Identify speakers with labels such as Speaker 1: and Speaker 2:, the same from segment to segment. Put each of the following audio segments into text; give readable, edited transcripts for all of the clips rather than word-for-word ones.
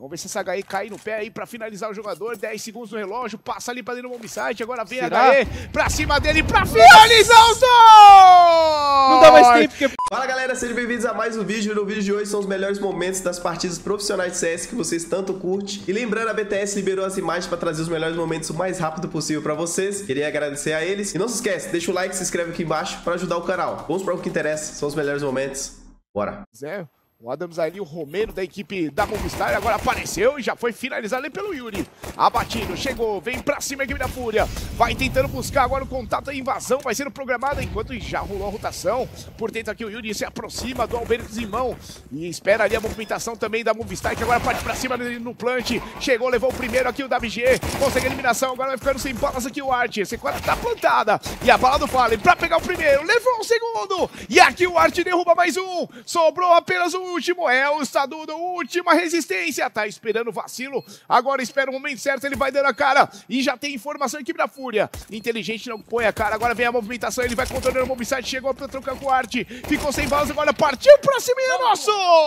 Speaker 1: Vamos ver se essa HE cai no pé aí pra finalizar o jogador. 10 segundos no relógio, passa ali pra dentro do bombsite. Agora vem a HE pra cima dele pra finalizar os dois!
Speaker 2: Não dá mais tempo porque...
Speaker 3: Fala galera, sejam bem-vindos a mais um vídeo. No vídeo de hoje são os melhores momentos das partidas profissionais de CS que vocês tanto curtem. E lembrando, a BTS liberou as imagens pra trazer os melhores momentos o mais rápido possível pra vocês. Queria agradecer a eles. E não se esquece, deixa o like, se inscreve aqui embaixo pra ajudar o canal. Vamos para o que interessa, são os melhores momentos. Bora!
Speaker 1: Zé. O Adams ali, o Romero da equipe da Movistar, agora apareceu e já foi finalizado ali pelo Yuri. Abatido, chegou, vem pra cima a equipe da Fúria. Vai tentando buscar agora o contato, a invasão vai sendo programada, enquanto já rolou a rotação. Por dentro aqui o Yuri se aproxima do Alberto Zimão e espera ali a movimentação também da Movistar, que agora parte pra cima no plant. Chegou, levou o primeiro aqui o Davi G, consegue a eliminação, agora vai ficando sem balas aqui o Art. Esse quadro tá plantada e a bala do Fallen pra pegar o primeiro, levou o segundo. E aqui o Art derruba mais um, sobrou apenas um último, é o Stadudo, última resistência, tá esperando o vacilo, agora espera o momento certo, ele vai dando a cara, e já tem informação, equipe da Fúria, inteligente não põe a cara, agora vem a movimentação, ele vai controlando o mobilsite, chegou pra trocar com o Art, ficou sem balas, agora partiu pra cima e é nosso!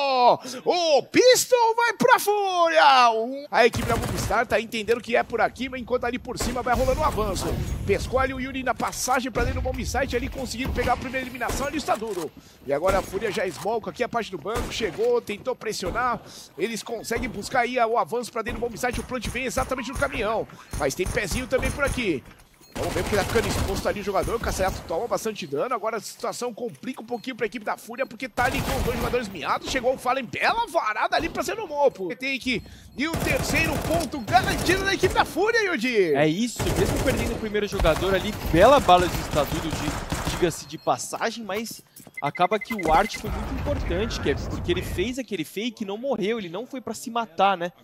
Speaker 1: O Pistol vai pra Fúria! A equipe da Movistar tá entendendo que é por aqui, mas enquanto ali por cima vai rolando um avanço, pescou ali o Yuri na passagem pra dentro do mobilsite, ali conseguindo pegar a primeira eliminação, ali o Stadudo, e agora a Fúria já esmolca aqui a parte do banco, chegou, tentou pressionar, eles conseguem buscar aí o avanço pra dentro do bombsite, o plant vem exatamente no caminhão, mas tem pezinho também por aqui. Vamos ver porque tá ficando exposto ali o jogador, o Caçayato toma bastante dano, agora a situação complica um pouquinho pra equipe da Fúria, porque tá ali com os dois jogadores miados, chegou o Fallen, bela varada ali pra ser no Mopo. Tem que ir o terceiro ponto garantido da equipe da Fúria, Yuji.
Speaker 2: É isso, mesmo perdendo o primeiro jogador ali, bela bala de Stadudo, diga-se de passagem, mas acaba que o Art foi muito importante, porque ele fez aquele fake e não morreu, ele não foi pra se matar, né?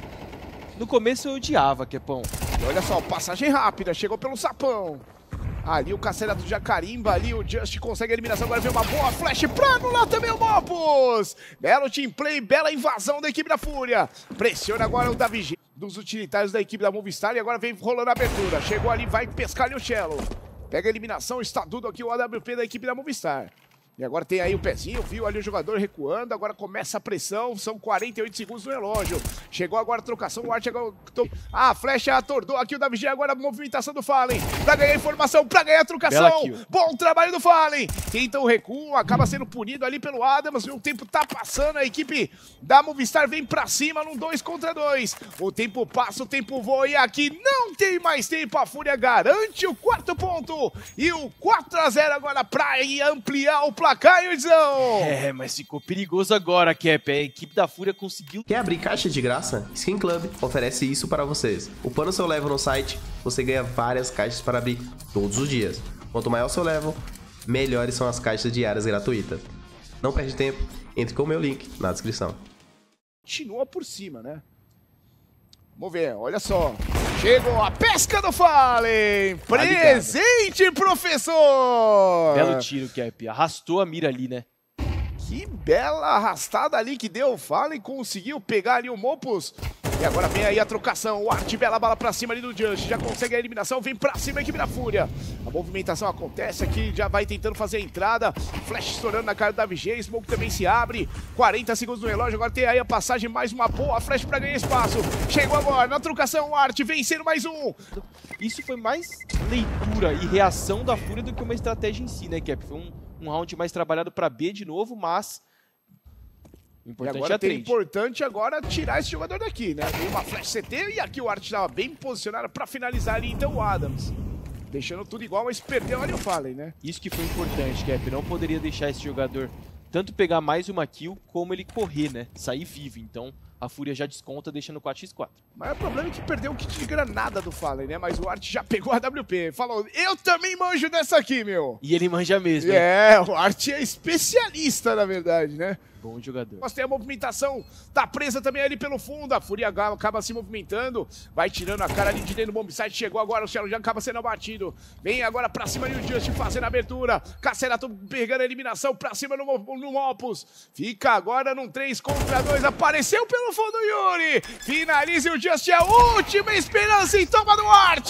Speaker 2: No começo eu odiava, Kepão.
Speaker 1: E olha só, passagem rápida, chegou pelo sapão. Ali o Caçayato já carimba, ali o Just consegue a eliminação, agora vem uma boa flash pra anular também o Mopus. Belo team play, bela invasão da equipe da Fúria. Pressiona agora o Davi G, dos utilitários da equipe da Movistar, e agora vem rolando a abertura. Chegou ali, vai pescar ali o Cello. Pega a eliminação, Stadudo aqui, o AWP da equipe da Movistar. E agora tem aí o pezinho, viu ali o jogador recuando, agora começa a pressão, são 48 segundos no relógio. Chegou agora a trocação, o Art agora... a flecha atordou aqui o Davi G, agora a movimentação do Fallen, pra ganhar informação, pra ganhar a trocação. Bom trabalho do Fallen. Tenta o recuo, acaba sendo punido ali pelo Adams, o tempo tá passando, a equipe da Movistar vem pra cima num 2 contra 2. O tempo passa, o tempo voa e aqui não tem mais tempo, a Fúria garante o quarto ponto. E o 4-0 agora pra ampliar o placar. Caiozão!
Speaker 2: É, mas ficou perigoso agora, Cap. A equipe da Fúria conseguiu...
Speaker 3: Quer abrir caixa de graça? Skin Club oferece isso para vocês. Upando seu level no site, você ganha várias caixas para abrir todos os dias. Quanto maior seu level, melhores são as caixas diárias gratuitas. Não perde tempo, entre com o meu link na descrição.
Speaker 1: Continua por cima, né? Vamos ver, olha só. Chegou a pesca do Fallen! Presente, professor!
Speaker 2: Belo tiro, Cap. Arrastou a mira ali, né?
Speaker 1: Que bela arrastada ali que deu o Fallen. Conseguiu pegar ali o Mopus. E agora vem aí a trocação. O Art, bela bala pra cima ali do Just. Já consegue a eliminação. Vem pra cima a equipe da Fúria. A movimentação acontece aqui. Já vai tentando fazer a entrada. Flash estourando na cara do Davi G. Smoke também se abre. 40 segundos no relógio. Agora tem aí a passagem. Mais uma boa flash pra ganhar espaço. Chegou agora na trocação. O Art vencendo mais um.
Speaker 2: Isso foi mais leitura e reação da Fúria do que uma estratégia em si, né, Cap? Foi um round mais trabalhado pra B de novo, mas...
Speaker 1: E agora tem importante agora tirar esse jogador daqui, né? Tem uma flash CT e aqui o Art estava bem posicionado para finalizar ali, então o Adams. Deixando tudo igual, mas perdeu ali o Fallen, né?
Speaker 2: Isso que foi importante, Cap. Não poderia deixar esse jogador tanto pegar mais uma kill, como ele correr, né? Sair vivo, então... A Fúria já desconta, deixando 4x4.
Speaker 1: Mas o problema é que perdeu o kit de granada do Fallen, né? Mas o Art já pegou a AWP. Falou, eu também manjo dessa aqui, meu.
Speaker 2: E ele manja mesmo,
Speaker 1: hein? O Art é especialista, na verdade, né?
Speaker 2: Bom jogador.
Speaker 1: Nós tem a movimentação, tá presa também ali pelo fundo, a Fúria acaba se movimentando, vai tirando a cara ali de dentro do bombsite, chegou agora, o Cello já acaba sendo abatido, vem agora pra cima ali o Just fazendo a abertura, Caçayato pegando a eliminação pra cima no Mopus, fica agora num 3 contra 2, apareceu pelo fundo o Yuri, finaliza o Just, é a última esperança em toma do Art,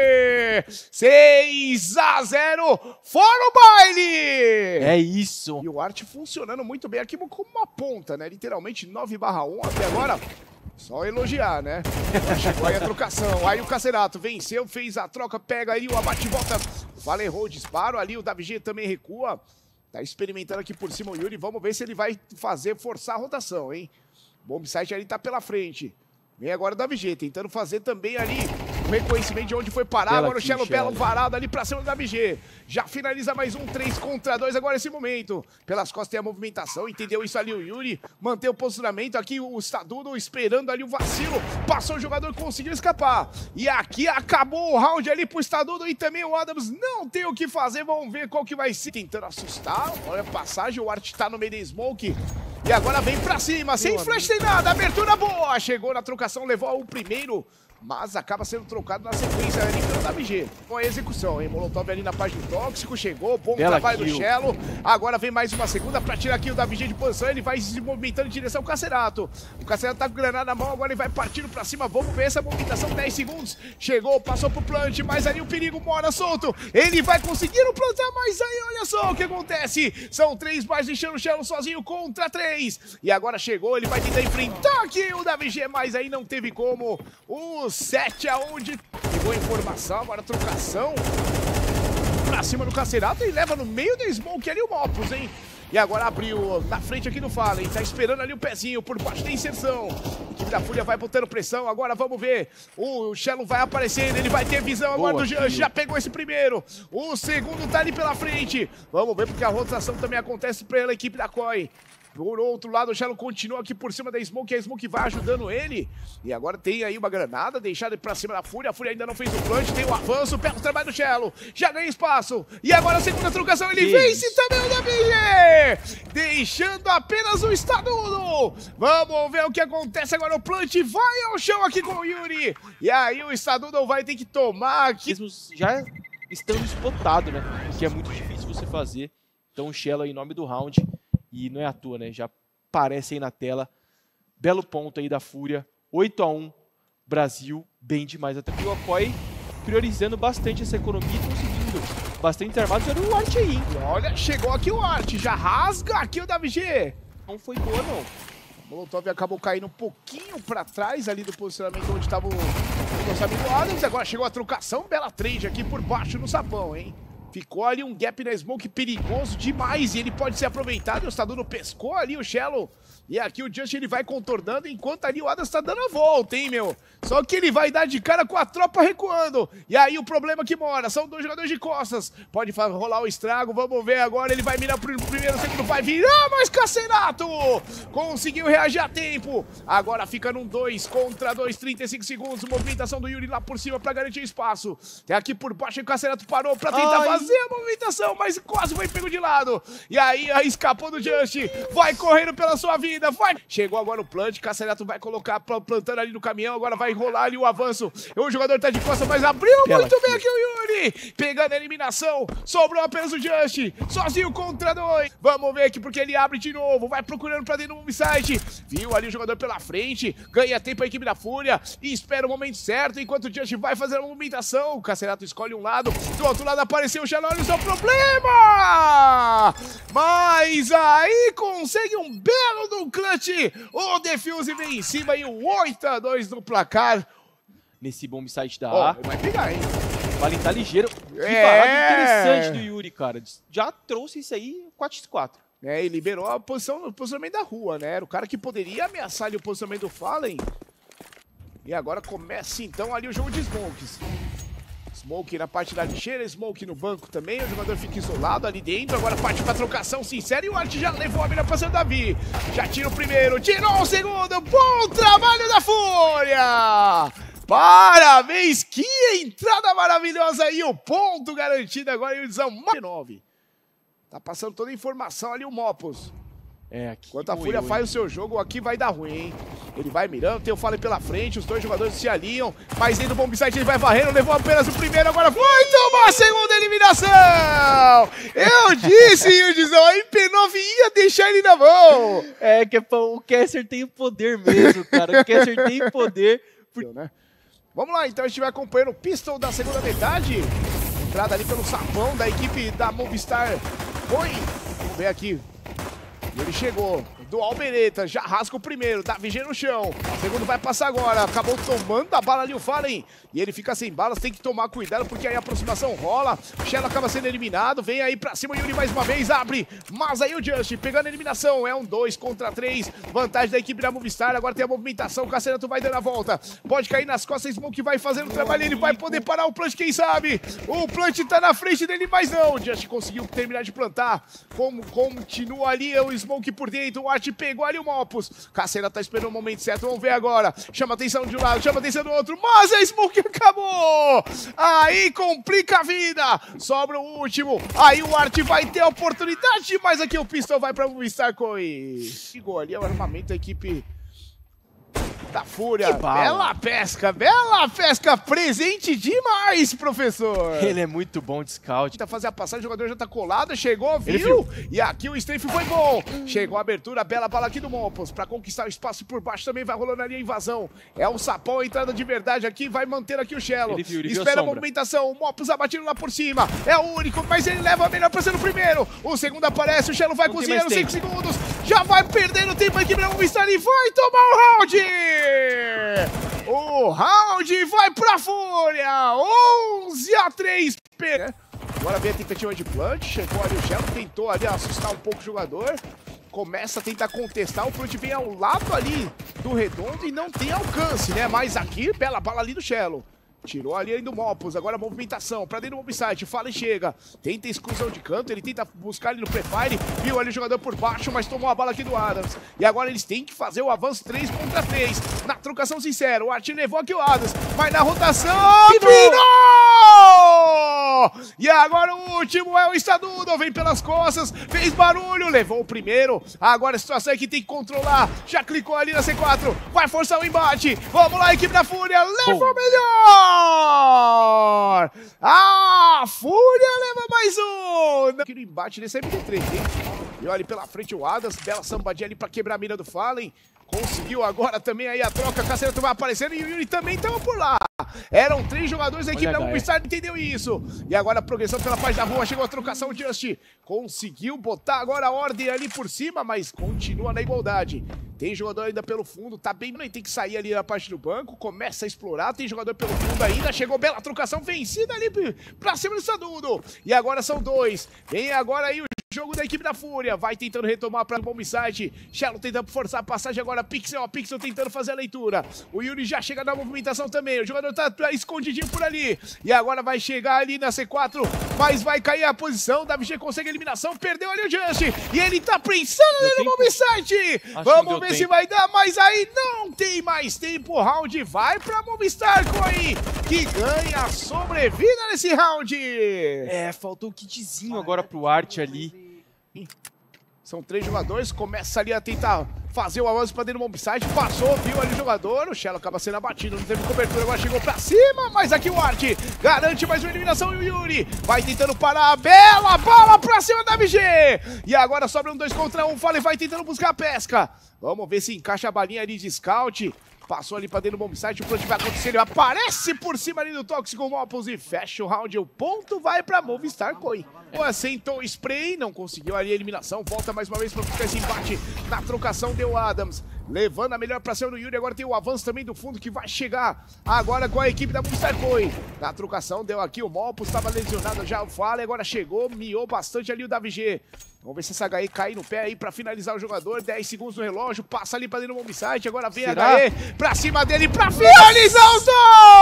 Speaker 1: 6-0, fora o baile!
Speaker 2: É isso!
Speaker 1: E o Art funcionando muito bem aqui com uma ponta, né? Literalmente 9/1 até agora. Só elogiar, né? Chegou aí a trocação. Aí o Caserato venceu, fez a troca, pega aí o abate e volta. Vale errou o disparo ali, o Davig também recua. Tá experimentando aqui por cima o Yuri. Vamos ver se ele vai forçar a rotação, hein? Bombsite ali tá pela frente. Vem agora o Davig, tentando fazer também ali o reconhecimento de onde foi parar. Agora o Shello Belo varado ali pra cima do Davig. Já finaliza mais um 3 contra 2 agora nesse momento. Pelas costas tem a movimentação, entendeu isso ali o Yuri. Mantém o posicionamento aqui, o Stadudo esperando ali o vacilo. Passou o jogador, conseguiu escapar. E aqui acabou o round ali pro Stadudo e também o Adams não tem o que fazer. Vamos ver qual que vai ser. Tentando assustar, olha a passagem, o Art tá no meio da smoke. E agora vem pra cima, sem flash, sem nada, abertura boa. Chegou na trocação, levou o primeiro, mas acaba sendo trocado na sequência ali pelo Davig. Com a execução, hein? Molotov ali na parte do tóxico, chegou, bom trabalho do Shello. Agora vem mais uma segunda pra tirar aqui o Davig de posição, ele vai se movimentando em direção ao Caserato. O Caserato tá com granada na mão, agora ele vai partindo pra cima, vamos ver essa movimentação, 10 segundos. Chegou, passou pro plant, mas ali o perigo mora solto. Ele vai conseguir plantar, mas aí olha só o que acontece. São 3 mais deixando o Shello sozinho contra 3. E agora chegou, ele vai tentar enfrentar aqui o Davig, mas aí não teve como. O 7-1 de... Pegou a informação, agora a trocação pra cima do Caserato e leva no meio do smoke ali o Mopus, hein? E agora abriu na frente aqui do Fallen, tá esperando ali o pezinho por baixo da inserção. A equipe da Fúria vai botando pressão, agora vamos ver. O Shello vai aparecendo, ele vai ter visão agora do Jange, já pegou esse primeiro. O segundo tá ali pela frente. Vamos ver porque a rotação também acontece pela equipe da COI. Por outro lado, o Shello continua aqui por cima da Smoke, a Smoke vai ajudando ele. E agora tem aí uma granada, deixada pra cima da Fúria. A Fúria ainda não fez o plant, tem o avanço, pega o trabalho do Shello. Já ganha espaço. E agora a segunda trocação, ele vence também o Davig. Deixando apenas o Stadudo. Vamos ver o que acontece agora. O plant vai ao chão aqui com o Yuri. E aí o Stadudo vai ter que tomar aqui.
Speaker 2: Mesmo já estando spotado, né? O que é muito difícil você fazer. Então o Shello aí, em nome do round. E não é à toa, né? Já aparece aí na tela. Belo ponto aí da Fúria. 8-1. Brasil, bem demais. Até que o Akoi priorizando bastante essa economia e conseguindo bastante armados. Olha o Art aí.
Speaker 1: Olha, chegou aqui o Art. Já rasga aqui o Davig.
Speaker 2: Não foi boa, não.
Speaker 1: O Molotov acabou caindo um pouquinho pra trás ali do posicionamento onde estava o nosso amigo Adams. Agora chegou a trocação. Bela trade aqui por baixo no sapão, hein? Ficou ali um gap na smoke perigoso demais e ele pode ser aproveitado. O Stadudo pescou ali o Shello. E aqui o Just ele vai contornando enquanto ali o Adams tá dando a volta, hein, meu? Só que ele vai dar de cara com a tropa recuando. E aí o problema que mora, são 2 jogadores de costas. Pode rolar o estrago, vamos ver agora. Ele vai mirar pro primeiro, segundo vai virar, mas Caserato conseguiu reagir a tempo. Agora fica num 2 contra 2, 35 segundos. Movimentação do Yuri lá por cima pra garantir espaço. Tem aqui por baixo e o Caserato parou pra tentar fazer a movimentação, mas quase foi pego de lado. E aí escapou do Just, vai correndo pela sua vida. Vai. Chegou agora o plant, Caserato vai colocar plantando ali no caminhão, agora vai rolar ali o avanço. O jogador tá de costas, mas abriu muito bem aqui o Yuri. Pegando a eliminação, sobrou apenas o Just, sozinho contra 2. Vamos ver aqui porque ele abre de novo, vai procurando pra dentro do bombsite. Viu ali o jogador pela frente, ganha tempo a equipe da Fúria e espera o momento certo enquanto o Just vai fazer a movimentação. O Caserato escolhe um lado, do outro lado apareceu o Shello, olha o seu problema! Mas aí consegue um belo do clutch, o Defuse vem em cima e o 8-2 no placar.
Speaker 2: Nesse bombsite da A.
Speaker 1: Vai pegar, hein?
Speaker 2: Fallen tá ligeiro. Que parada interessante do Yuri, cara. Já trouxe isso aí 4x4.
Speaker 1: E liberou o posicionamento da rua, né? Era o cara que poderia ameaçar ali o posicionamento do Fallen. E agora começa então ali o jogo de smokes. Smoke na parte da lixeira, Smoke no banco também, o jogador fica isolado ali dentro, agora parte pra trocação sincera e o Art já levou a mira pra cima do Davi. Já tira o primeiro, tirou o segundo, bom trabalho da Fúria! Parabéns, que entrada maravilhosa e o ponto garantido agora em edição 9. Tá passando toda a informação ali o Mopus.
Speaker 2: Aqui
Speaker 1: enquanto a Fúria faz o seu jogo, aqui vai dar ruim, hein? Ele vai mirando, tem o Fallen pela frente, os 2 jogadores se alinham, mas dentro do bombsite ele vai varrendo, levou apenas o primeiro, agora vai tomar a segunda eliminação! Eu disse, Yudizão, a IP9 ia deixar ele na mão!
Speaker 2: Que o Kessler tem o poder mesmo, cara, o Kessler tem poder.
Speaker 1: Vamos lá, então a gente vai acompanhando o pistol da segunda metade, entrada ali pelo sapão da equipe da Movistar. Vamos ver aqui. Ele chegou, do Albereta. Já rasga o primeiro, Davig no chão. O segundo vai passar agora. Acabou tomando a bala ali o Fallen. E ele fica sem balas, tem que tomar cuidado, porque aí a aproximação rola. O Shell acaba sendo eliminado. Vem aí pra cima o Yuri mais uma vez, abre. Mas aí o Just pegando a eliminação. É um 2 contra 3. Vantagem da equipe da Movistar. Agora tem a movimentação. O Cassinato vai dando a volta. Pode cair nas costas. Smoke vai fazendo o trabalho. Ele vai poder parar o Plant, quem sabe? O Plant tá na frente dele, mas não. O Just conseguiu terminar de plantar. Como continua ali o Smoke por dentro. O Art pegou ali o Mopus. Cassinato tá esperando o momento certo. Vamos ver agora. Chama atenção de um lado, chama atenção do outro. Mas a Smoke acabou! Aí complica a vida! Sobra o último. Aí o Art vai ter a oportunidade, mas aqui o Pistol vai pra Movistar Koi. Chegou ali o armamento da equipe da Fúria. Bela pesca, presente demais, professor.
Speaker 2: Ele é muito bom de scout.
Speaker 1: Tenta fazer a passagem, o jogador já tá colado, chegou, viu? E aqui o strafe foi bom. Chegou a abertura, bela bala aqui do Mopus. Pra conquistar o espaço por baixo também vai rolando ali a invasão. É o Sapão, a entrada de verdade aqui, vai manter aqui o Shello. Espera a movimentação, o Mopus abatido lá por cima. É o único, mas ele leva a melhor pra ser o primeiro. O segundo aparece, o Shello vai cozinhando 5 segundos. Já vai perdendo tempo aqui pra Movistar e vai tomar o round! O round vai pra Fúria! 11-3. Agora vem a tentativa de Plant. Chegou ali o Shello, tentou ali assustar um pouco o jogador. Começa a tentar contestar. O Plant vem ao lado ali do redondo e não tem alcance, né? Mas aqui, bela bala ali do Shello. Tirou ali ainda o Mopus, agora a movimentação pra dentro do Mobsite, Fallen chega, tenta exclusão de canto, ele tenta buscar ali no prefire, viu ali o jogador por baixo, mas tomou a bala aqui do Adams. E agora eles têm que fazer o avanço 3 contra 3, na trocação sincera, o Art levou aqui o Adams, vai na rotação, virou! E agora o último é o Estadudo, vem pelas costas, fez barulho, levou o primeiro, agora a situação é que tem que controlar, já clicou ali na C4, vai forçar o embate, vamos lá equipe da Fúria, leva o melhor! A Fúria leva mais um! Aqui no embate desse MD3, hein? E olha ali pela frente o Adams, bela sambadinha ali pra quebrar a mira do Fallen. Conseguiu agora também aí a troca, a Cassinato vai aparecendo e o Yuri também estava por lá. Eram 3 jogadores da equipe da Movistar, entendeu isso? E agora a progressão pela parte da rua, chegou a trocação, o Just conseguiu botar agora a ordem ali por cima, mas continua na igualdade. Tem jogador ainda pelo fundo, tá bem, tem que sair ali na parte do banco, começa a explorar, tem jogador pelo fundo ainda, chegou bela trocação, vencida ali pra cima do Estadudo. E agora são 2, vem agora aí o jogo da equipe da Fúria, vai tentando retomar para o Bombsite, Shello tentando forçar a passagem agora, Pixel, ó, Pixel tentando fazer a leitura, o Yuri já chega na movimentação também, o jogador tá escondidinho por ali, e agora vai chegar ali na C4, mas vai cair a posição, Davig consegue a eliminação, perdeu ali o Just, e ele tá pensando ali no Bombsite, vamos ver se vai dar, mas aí não tem mais tempo, o round vai pra Movistar Koi, que ganha sobrevida nesse round.
Speaker 2: É, faltou um kitzinho agora pro Art ali.
Speaker 1: São 3 jogadores, começa ali a tentar fazer o avanço pra dentro do Bombsite, passou, viu ali o jogador, o Shello acaba sendo abatido, não teve cobertura, agora chegou pra cima, mas aqui o Art garante mais uma eliminação e o Yuri vai tentando parar, a bela bala pra cima da MG, e agora sobra um 2 contra 1, Fallen vai tentando buscar a pesca, vamos ver se encaixa a balinha ali de scout. Passou ali pra dentro do Bombsite, o Plant vai acontecer, ele aparece por cima ali do Tóxico Mopus e fecha o round, o ponto vai pra Movistar Koi. Assentou o spray, não conseguiu ali a eliminação, volta mais uma vez pra buscar esse embate na trocação, deu Adams, levando a melhor pra cima do Yuri, agora tem o avanço também do fundo que vai chegar agora com a equipe da Movistar Koi. Na trocação deu aqui o Mopus, estava lesionado já o Fallen, agora chegou, miou bastante ali o Davig. Vamos ver se essa HE cai no pé aí pra finalizar o jogador. 10 segundos no relógio, passa ali pra dentro do Bombsite. Agora vem a HE pra cima dele pra finalizar os 2!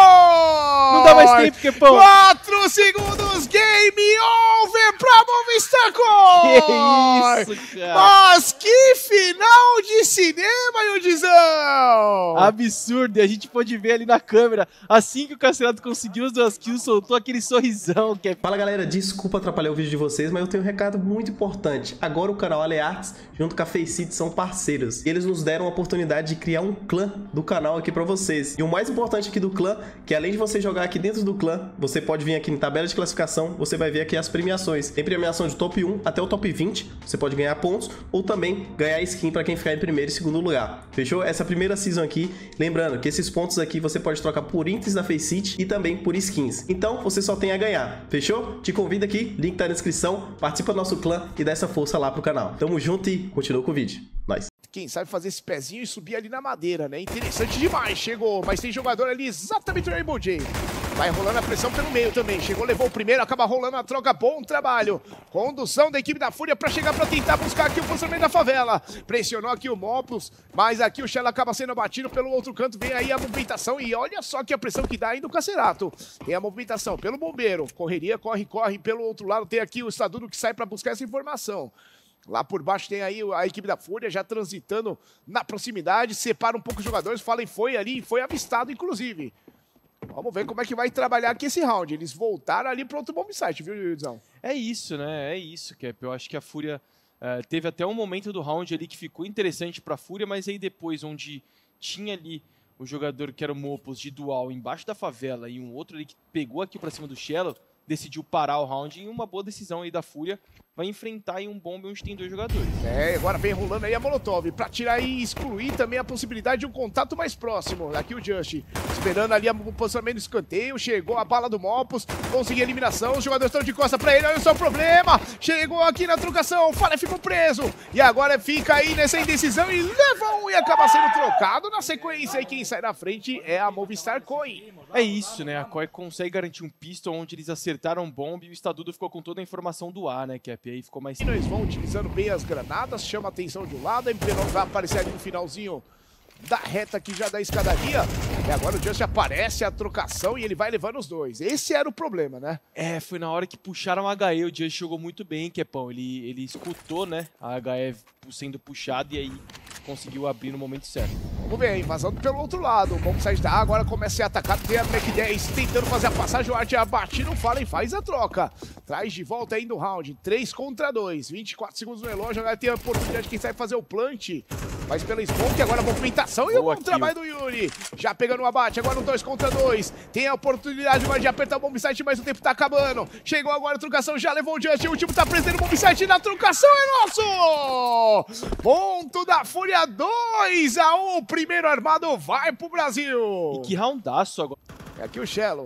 Speaker 2: Não dá mais tempo, Kepão.
Speaker 1: 4 segundos, game over pra Movistar Koi!
Speaker 2: Que isso, cara?
Speaker 1: Mas que final de cinema, Yudizão!
Speaker 2: Absurdo, e a gente pôde ver ali na câmera, assim que o Cassinato conseguiu as 2 kills, soltou aquele sorrisão.
Speaker 3: Fala galera, desculpa atrapalhar o vídeo de vocês, mas eu tenho um recado muito importante. Agora o canal Alearts junto com a Faceit são parceiros. E eles nos deram a oportunidade de criar um clã do canal aqui pra vocês. E o mais importante aqui do clã, que além de você jogar aqui dentro do clã, você pode vir aqui na tabela de classificação, você vai ver aqui as premiações. Tem premiação de top 1 até o top 20, você pode ganhar pontos ou também ganhar skin pra quem ficar em primeiro e segundo lugar. Fechou? Essa primeira season aqui, lembrando que esses pontos aqui você pode trocar por itens da Faceit e também por skins. Então você só tem a ganhar. Fechou? Te convido aqui, link tá na descrição, participa do nosso clã e dá essa força lá pro canal. Tamo junto e continua com o vídeo. Nice.
Speaker 1: quem sabe fazer esse pezinho e subir ali na madeira, né? Interessante demais, chegou, mas tem jogador ali exatamente no Rainbow J. Vai rolando a pressão pelo meio também, chegou, levou o primeiro, acaba rolando a troca, bom trabalho. Condução da equipe da Fúria para chegar para tentar buscar aqui o posicionamento da favela. Pressionou aqui o Mopus, mas aqui o Shell acaba sendo abatido pelo outro canto, vem aí a movimentação e olha só que a pressão que dá ainda o Cacerato. Tem a movimentação pelo bombeiro, correria, corre, pelo outro lado tem aqui o Stadudo que sai para buscar essa informação. Lá por baixo tem aí a equipe da Fúria já transitando na proximidade, separa um pouco os jogadores, fala e foi ali, foi avistado inclusive. Vamos ver como é que vai trabalhar aqui esse round. Eles voltaram ali para outro bomb site, viu, Yudizão?
Speaker 2: É isso, né? É isso, Cap. Eu acho que a Fúria teve até um momento do round ali que ficou interessante para a Fúria, mas aí depois, onde tinha ali o jogador que era o Mopus de dual embaixo da favela e um outro ali que pegou aqui para cima do Shello, decidiu parar o round em uma boa decisão aí da Fúria. Vai enfrentar aí um bombe onde tem dois jogadores.
Speaker 1: Agora vem rolando aí a Molotov pra tirar e excluir também a possibilidade de um contato mais próximo. Aqui o Just esperando ali o posicionamento do escanteio, chegou a bala do Mopus, conseguiu a eliminação, os jogadores estão de costa pra ele, olha só o problema, chegou aqui na trocação, o Fallen ficou preso, e agora fica aí nessa indecisão e leva um e acaba sendo trocado na sequência, e quem sai na frente é a Movistar Koi.
Speaker 2: É isso, né, a Koi consegue garantir um pistol onde eles acertaram bomba e o Stadudo ficou com toda a informação do ar, né, Cap, aí ficou mais...
Speaker 1: E eles vão utilizando bem as granadas, chama a atenção de um lado, a MP9 vai aparecer ali no finalzinho da reta aqui já da escadaria, e agora o Just aparece a trocação e ele vai levando os dois. Esse era o problema, né?
Speaker 2: Foi na hora que puxaram a HE, o Just jogou muito bem, Kepão, ele escutou, né, a HE sendo puxada e aí conseguiu abrir no momento certo.
Speaker 1: Vamos ver, invasão pelo outro lado, o bomb site da A agora começa a ser atacado, tem a Black 10 tentando fazer a passagem, o Art abate, não fala e faz a troca. Traz de volta ainda o round, 3 contra 2, 24 segundos no relógio, agora tem a oportunidade de quem sabe fazer o plant. Faz pela Smoke, agora a movimentação e o bom trabalho do Yuri. Já pegando o abate, agora um 2 contra 2. Tem a oportunidade de apertar o bomb site, mas o tempo tá acabando. Chegou agora a trocação, já levou o Just, o último tá preso no bomb site na trocação, é nosso! Ponto da Fúria, 2-1, o primeiro armado vai pro Brasil.
Speaker 2: E que roundaço agora.
Speaker 1: É aqui o Shello.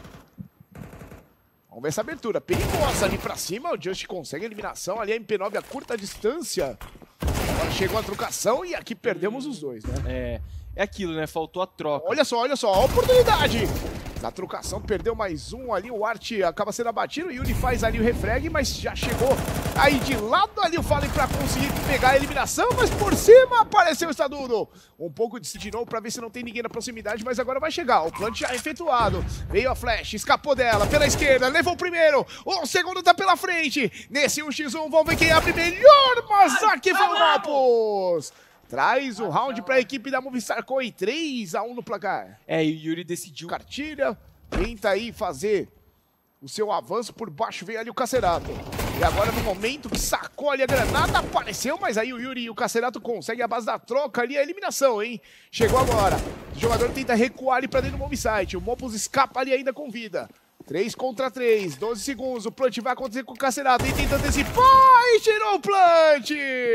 Speaker 1: Vamos ver essa abertura, perigosa ali pra cima, o Just consegue a eliminação, ali a MP9 a curta distância. Agora chegou a trocação e aqui perdemos os dois, né?
Speaker 2: É aquilo, né? Faltou a troca.
Speaker 1: Olha só, a oportunidade. Na trocação, perdeu mais um ali, o Art acaba sendo abatido, o Yuri faz ali o refrag, mas já chegou aí de lado ali o Fallen pra conseguir pegar a eliminação, mas por cima apareceu o Stadudo. Um pouco de novo pra ver se não tem ninguém na proximidade, mas agora vai chegar, o plant já é efetuado. Veio a flash, escapou dela, pela esquerda, levou o primeiro, o segundo tá pela frente. Nesse 1x1, vamos ver quem abre melhor, mas aqui foi o Mopus. Traz o round para a equipe da Movistar Koi, 3-1 no placar.
Speaker 2: E o Yuri decidiu.
Speaker 1: Cartilha, tenta aí fazer o seu avanço por baixo, vem ali o Cacerato. E agora no momento que sacou ali a granada, apareceu, mas aí o Yuri e o Cacerato conseguem a base da troca ali, a eliminação, hein? Chegou agora, o jogador tenta recuar ali para dentro do mob site, o Mopus escapa ali ainda com vida. 3 contra 3, 12 segundos, o plant vai acontecer com o Cacerato, ele tenta antecipar e tirou o plant!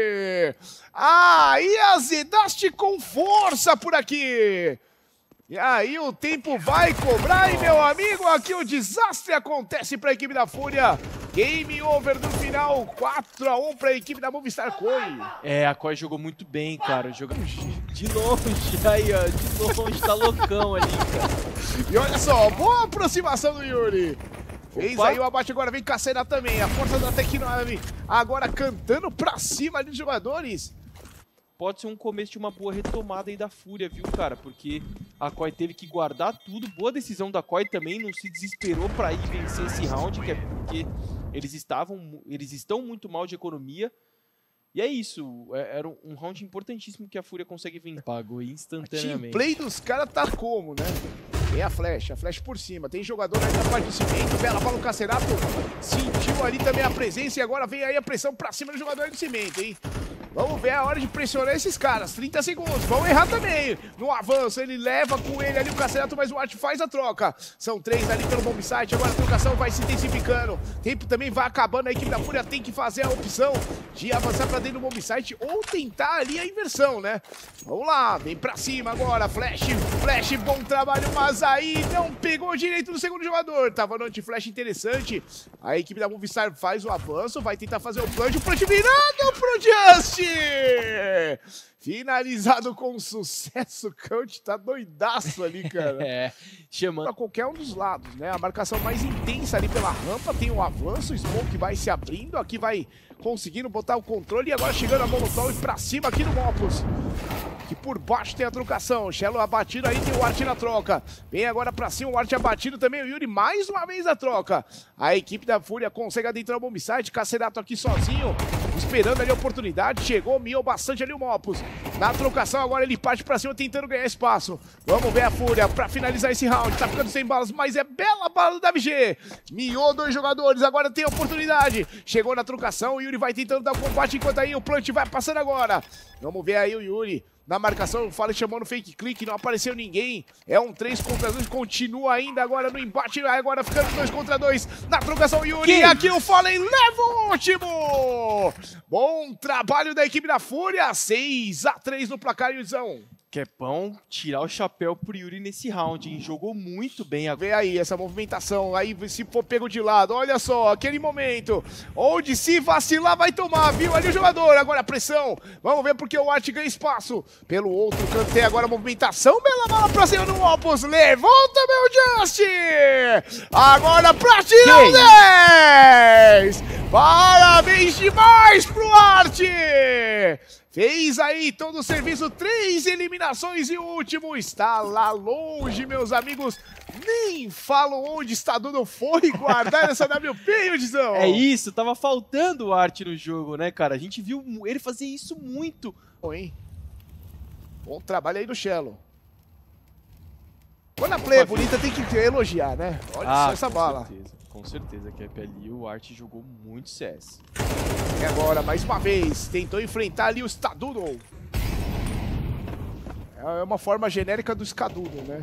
Speaker 1: E azedaste com força por aqui! E aí o tempo vai cobrar, e meu amigo, aqui o desastre acontece para a equipe da Fúria. Game over no final, 4-1 para a equipe da Movistar Koi.
Speaker 2: A Koi jogou muito bem, cara. Jogou de longe, aí, ó, de longe, tá loucão ali, cara.
Speaker 1: E olha só, boa aproximação do Yuri. Fez aí o abate, agora vem Cacera também. A força da Tec9 agora cantando pra cima ali dos jogadores.
Speaker 2: Pode ser um começo de uma boa retomada aí da Fúria, viu, cara? Porque a Koi teve que guardar tudo. Boa decisão da Koi também, não se desesperou pra ir vencer esse round, que é porque eles estão muito mal de economia. E é isso, era um round importantíssimo que a Fúria consegue vir. Pagou instantaneamente.
Speaker 1: O play dos caras tá como, né? Tem a flash por cima, tem jogador aí na parte do cimento, bela bola no Cacerato, sentiu ali também a presença e agora vem aí a pressão pra cima do jogador do cimento, hein? Vamos ver a hora de pressionar esses caras, 30 segundos, vão errar também. No avanço, ele leva com ele ali o Cacerato, mas o Art faz a troca. São 3 ali pelo bomb site, agora a trocação vai se intensificando. Tempo também vai acabando, a equipe da Fúria tem que fazer a opção de avançar pra dentro do bomb site ou tentar ali a inversão, né? Vamos lá, vem pra cima agora, flash, bom trabalho, mas aí não pegou direito no segundo jogador. Tava no anti-flash interessante. A equipe da Movistar faz o avanço, vai tentar fazer o plant virado pro Just! Finalizado com sucesso, o Count tá doidaço ali, cara.
Speaker 2: Chamando
Speaker 1: Pra qualquer um dos lados, né? A marcação mais intensa ali pela rampa, tem o avanço, o Smoke vai se abrindo, aqui vai conseguindo botar o controle e agora chegando a Molotov pra cima aqui no Mopus. Que por baixo tem a trocação, Shello abatido aí, tem o Art na troca. Vem agora pra cima, o Art abatido também, o Yuri mais uma vez a troca. A equipe da Fúria consegue adentrar o bomb site, Cacerato aqui sozinho, esperando ali a oportunidade, chegou, miou bastante ali o Mopus. Na trocação agora ele parte pra cima tentando ganhar espaço. Vamos ver a Fúria pra finalizar esse round, tá ficando sem balas, mas é bela bala do WG. Miou 2 jogadores, agora tem a oportunidade. Chegou na trocação, o Yuri vai tentando dar o combate enquanto aí o Plant vai passando agora. Vamos ver aí o Yuri. Na marcação, o Fallen chamou no fake click, não apareceu ninguém. É um 3 contra 2, continua ainda agora no embate, agora ficando 2 contra 2. Na trocação, Yuri, aqui o Fallen leva o último! Bom trabalho da equipe da Fúria, 6-3 no placar, Yurizão.
Speaker 2: Kepão tirar o chapéu pro Yuri nesse round, hein? Jogou muito bem agora.
Speaker 1: Vê aí essa movimentação, aí se for pego de lado, olha só, aquele momento, onde se vacilar vai tomar, viu ali o jogador, agora a pressão, vamos ver porque o Art ganha espaço, pelo outro canto tem agora a movimentação, bela bola pra cima do Opus, levanta meu Just, agora pra tirar o 10, parabéns demais pro Art! Fez aí todo o serviço, 3 eliminações e o último está lá longe, meus amigos. Nem falo onde está Dudu foi guardar essa WP, Yudizão.
Speaker 2: É isso, tava faltando o Art no jogo, né, cara? A gente viu ele fazer isso muito.
Speaker 1: Bom, hein? Bom trabalho aí do Shello. Quando a play é bonita tem que elogiar, né? Olha só essa bala.
Speaker 2: Com certeza que ali o Art jogou muito CS.
Speaker 1: E agora, mais uma vez, tentou enfrentar ali o Stadudo. É uma forma genérica do Skadudo, né?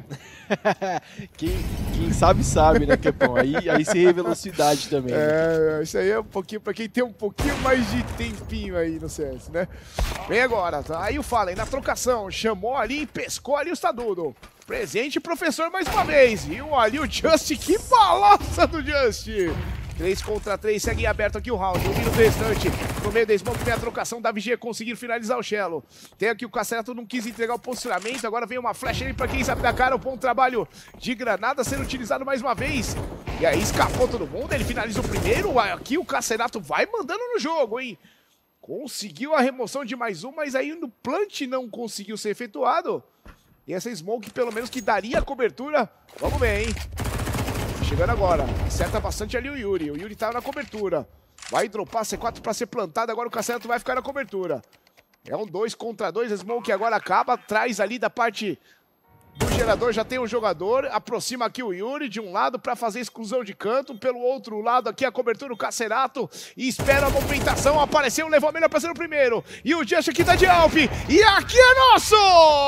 Speaker 2: quem sabe, né, Kepão? Aí se velocidade também.
Speaker 1: É, isso aí é um pouquinho pra quem tem um pouquinho mais de tempinho aí no CS, né? Vem agora, tá? Aí o Fallen na trocação, chamou ali e pescou ali o Stadudo. Presente, professor, mais uma vez. Viu ali o Just, que balaça do Just. 3 contra 3, segue aberto aqui o round, 1 minuto restante. No meio da smoke vem a trocação da VG, conseguir finalizar o Shello. Tem aqui o Cacerato, não quis entregar o posicionamento, agora vem uma flecha ali pra quem sabe da cara, um bom trabalho de granada sendo utilizado mais uma vez. E aí escapou todo mundo, ele finaliza o primeiro, aqui o Cacerato vai mandando no jogo, hein. Conseguiu a remoção de mais um, mas aí no plant não conseguiu ser efetuado. E essa smoke pelo menos que daria a cobertura, vamos ver, hein. Chegando agora, acerta bastante ali o Yuri tá na cobertura. Vai dropar C4 pra ser plantado, agora o Cacerato vai ficar na cobertura. É um 2 contra 2, a smoke agora acaba, traz ali da parte do gerador, já tem um jogador, aproxima aqui o Yuri de um lado para fazer exclusão de canto, pelo outro lado aqui a cobertura do Cacerato e espera a movimentação, apareceu, levou a melhor pra ser o primeiro, e o Just aqui tá de Alp, e aqui é nosso!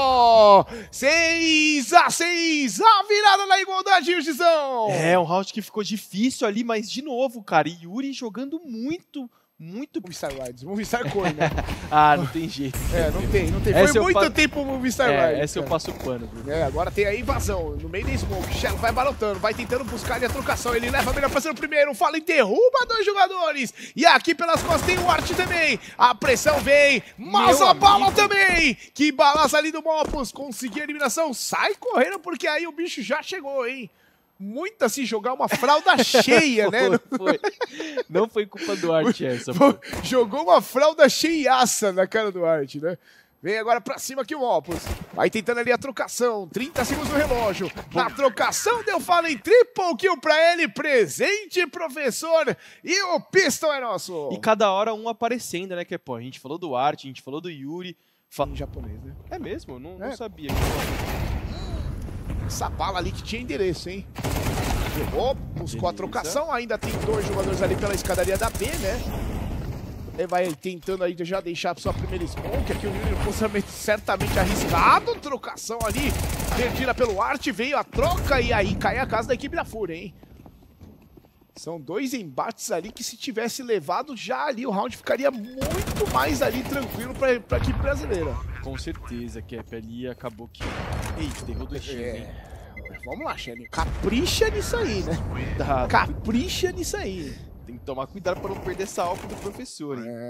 Speaker 1: 6-6, a virada na igualdade, Yuzão!
Speaker 2: É, um round que ficou difícil ali, mas de novo, cara, e Yuri jogando muito
Speaker 1: Movistar Riders, Movistar Core, né?
Speaker 2: Não tem jeito.
Speaker 1: Não tem. Foi muito tempo o Movistar Riders.
Speaker 2: Essa eu passo o pano. Viu?
Speaker 1: Agora tem a invasão, no meio da smoke, Shello vai balotando, vai tentando buscar ali a trocação, ele leva a melhor pra ser o primeiro, Fallen derruba 2 jogadores, e aqui pelas costas tem o Art também, a pressão vem, mas a bala também, que balaça ali do Mopus, conseguiu a eliminação, sai correndo porque aí o bicho já chegou, hein. Muita se jogar uma fralda cheia, né?
Speaker 2: Não foi culpa do Art essa.
Speaker 1: Jogou uma fralda cheiaça na cara do Art, né? Vem agora pra cima aqui o Opus. Vai tentando ali a trocação. 30 segundos no relógio. Na trocação deu Fallen triple kill pra ele. Presente, professor. E o pistol é nosso.
Speaker 2: E cada hora um aparecendo, né, Kepão? A gente falou do Art, a gente falou do Yuri.
Speaker 1: Em japonês, né?
Speaker 2: É mesmo? Não sabia.
Speaker 1: Essa bala ali que tinha endereço, hein? Errou, buscou a trocação, ainda tem 2 jogadores ali pela escadaria da B, né? Ele vai tentando aí já deixar sua primeira smoke, aqui o Yuri no posicionamento certamente arriscado, trocação ali, perdida pelo Art, veio a troca e aí cai a casa da equipe da Fúria, hein? São 2 embates ali que se tivesse levado já ali o round ficaria muito mais ali tranquilo pra equipe brasileira.
Speaker 2: Com certeza, Cap, ali acabou que... Eita, errou do X, hein?
Speaker 1: Vamos lá, Shelly. Capricha nisso aí, né? Cuidado. Capricha nisso aí.
Speaker 2: Tem que tomar cuidado para não perder essa alfa do professor, hein?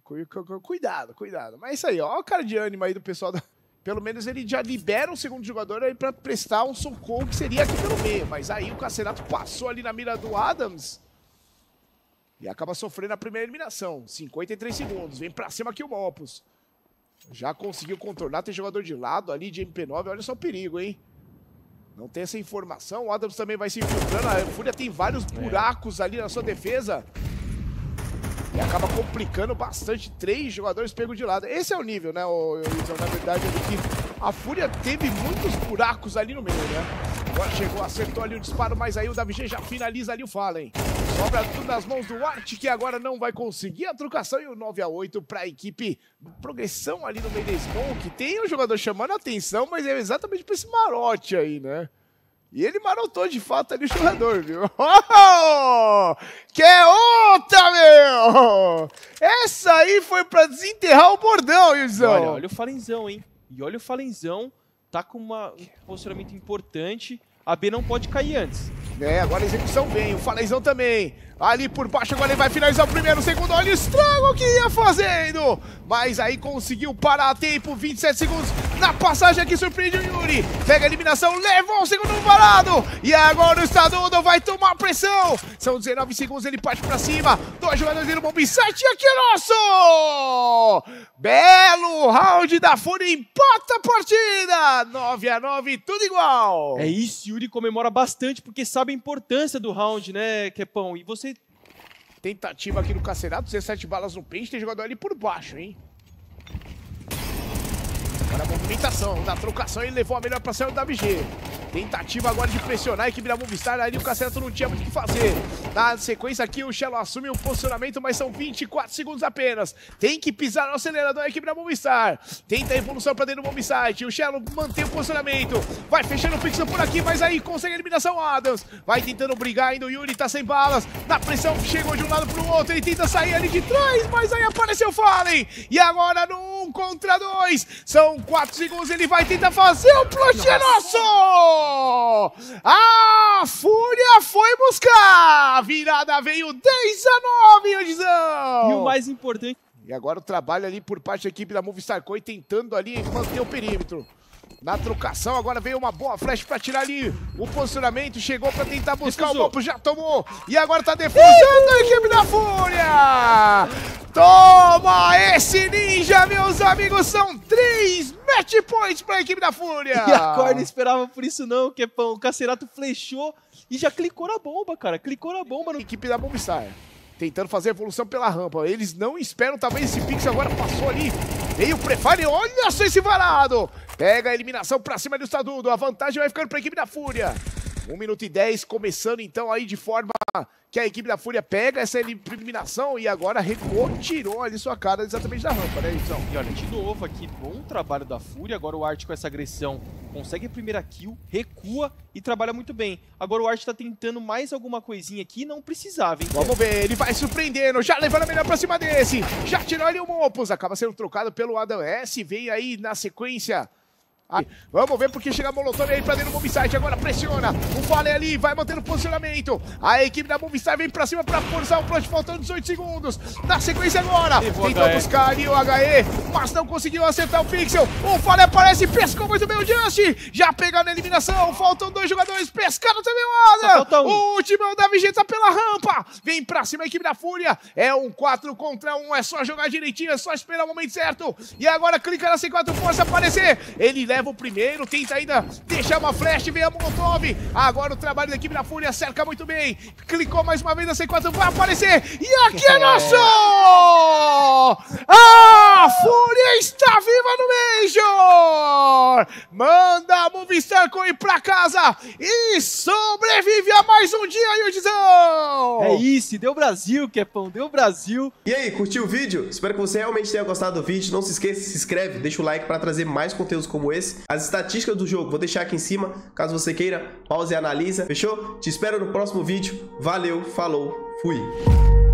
Speaker 1: Cuidado, cuidado. Mas é isso aí, ó, o cara de ânimo aí do pessoal da... Pelo menos ele já libera um segundo jogador aí pra prestar um socorro que seria aqui pelo meio. Mas aí o Casserato passou ali na mira do Adams. E acaba sofrendo a primeira eliminação. 53 segundos. Vem pra cima aqui o Mopus. Já conseguiu contornar. Tem jogador de lado ali de MP9. Olha só o perigo, hein? Não tem essa informação. O Adams também vai se infiltrando. A Fúria tem vários buracos ali na sua defesa. E acaba complicando bastante. 3 jogadores pegos de lado. Esse é o nível, né, Wilson? Na verdade, é que a Fúria teve muitos buracos ali no meio, né? Agora chegou, acertou ali o disparo, mas aí o DaVG já finaliza ali o Fallen. Sobra tudo nas mãos do Art, que agora não vai conseguir a trocação. E o 9-8 para a equipe. Progressão ali no meio da Smoke. Tem um jogador chamando a atenção, mas é exatamente para esse marote aí, né? E ele marotou de fato ali o jogador, viu? Oh! Que é outra, meu! Essa aí foi pra desenterrar o bordão, Wilson.
Speaker 2: Olha o Falenzão, hein? E olha o Falenzão, tá com um posicionamento importante. A B não pode cair antes.
Speaker 1: É, agora a execução vem, o Falenzão também. Ali por baixo, agora ele vai finalizar o primeiro, o segundo, olha o estrago que ia fazendo. Mas aí conseguiu parar a tempo, 27 segundos na passagem aqui, surpreende o Yuri. Pega a eliminação, levou o segundo parado. E agora o Estadudo vai tomar pressão. São 19 segundos, ele parte pra cima. 2 jogadores no bomb site e aqui é nosso. Belo round da Fúria, empata a partida. 9-9, tudo igual.
Speaker 2: É isso, Yuri comemora bastante porque sabe a importância do round, né, Kepão? E você...
Speaker 1: Tentativa aqui no Casserato, 17 balas no pente, tem jogador ali por baixo, hein? Agora a movimentação, na trocação ele levou a melhor pra cima do WG. Tentativa agora de pressionar a equipe da Movistar, ali o Casserato não tinha muito o que fazer. Na sequência aqui o Shello assume o posicionamento, mas são 24 segundos apenas. Tem que pisar no acelerador a equipe da Movistar. Tenta a evolução pra dentro do Movistar. O Shello mantém o posicionamento. Vai fechando o pixel por aqui, mas aí consegue a eliminação Adams. Vai tentando brigar ainda, o Yuri tá sem balas. Na pressão, chegou de um lado pro outro. Ele tenta sair ali de trás, mas aí apareceu o Fallen. E agora no 1 contra 2. São 4 segundos, ele vai tentar fazer o plot é nosso! A Fúria foi buscar! A virada veio 10-9, Yudizão!
Speaker 2: E o mais importante...
Speaker 1: E agora o trabalho ali por parte da equipe da Movistar Koi, tentando ali manter o perímetro. Na trocação, agora veio uma boa flash pra tirar ali o posicionamento. Chegou pra tentar buscar o Mopo, já tomou. E agora tá defusando a equipe da Fúria! Toma esse ninja, meus amigos! São 3 match points pra equipe da Fúria!
Speaker 2: E a Core não esperava por isso não, Kepão. O Casserato flechou e já clicou na bomba, cara. Clicou na bomba. No...
Speaker 1: Equipe da Movistar tentando fazer a evolução pela rampa. Eles não esperam, talvez esse pixel agora passou ali. Veio o Prefire, olha só esse varado. Pega a eliminação pra cima do Estadudo. A vantagem vai ficando pra equipe da Fúria. 1 minuto e 10, começando então aí de forma que a equipe da Fúria pega essa eliminação e agora recuou, tirou ali sua cara exatamente da rampa, né, Edson?
Speaker 2: E olha, de novo aqui, bom trabalho da Fúria. Agora o Art com essa agressão consegue a primeira kill, recua e trabalha muito bem. Agora o Art tá tentando mais alguma coisinha aqui, não precisava, hein?
Speaker 1: Vamos ver, ele vai surpreendendo, já levando a melhor pra cima desse. Já tirou ali o Mopus, acaba sendo trocado pelo Adam S, vem aí na sequência... Vamos ver porque chega a Molotov aí pra dentro do Movistar. Agora pressiona, o Fallen ali vai mantendo o posicionamento. A equipe da Movistar vem pra cima pra forçar o plot, faltando 18 segundos. Na sequência agora, tentou buscar ali o HE, mas não conseguiu acertar o pixel. O Fallen aparece, pescou muito bem o Just. Já pegando a eliminação, faltam 2 jogadores, pescaram também o Adam. O último é o DaVG, tá pela rampa. Vem pra cima a equipe da Fúria. É um 4 contra 1, é só jogar direitinho, é só esperar o momento certo. E agora clica na C4, força aparecer. Ele leva o primeiro, tenta ainda deixar uma flash, vem a Molotov. Agora o trabalho da equipe da Fúria cerca muito bem. Clicou mais uma vez na C4, vai aparecer. E aqui é nosso! A Fúria está viva no Major! Manda a Movistar Koi pra casa e sobrevive a mais um dia, Yudizão!
Speaker 2: É isso, deu Brasil, Kepão, deu Brasil.
Speaker 3: E aí, curtiu o vídeo? Espero que você realmente tenha gostado do vídeo. Não se esqueça, se inscreve, deixa o like para trazer mais conteúdos como esse. As estatísticas do jogo vou deixar aqui em cima, caso você queira, pausa e analisa, fechou? Te espero no próximo vídeo. Valeu, falou, fui!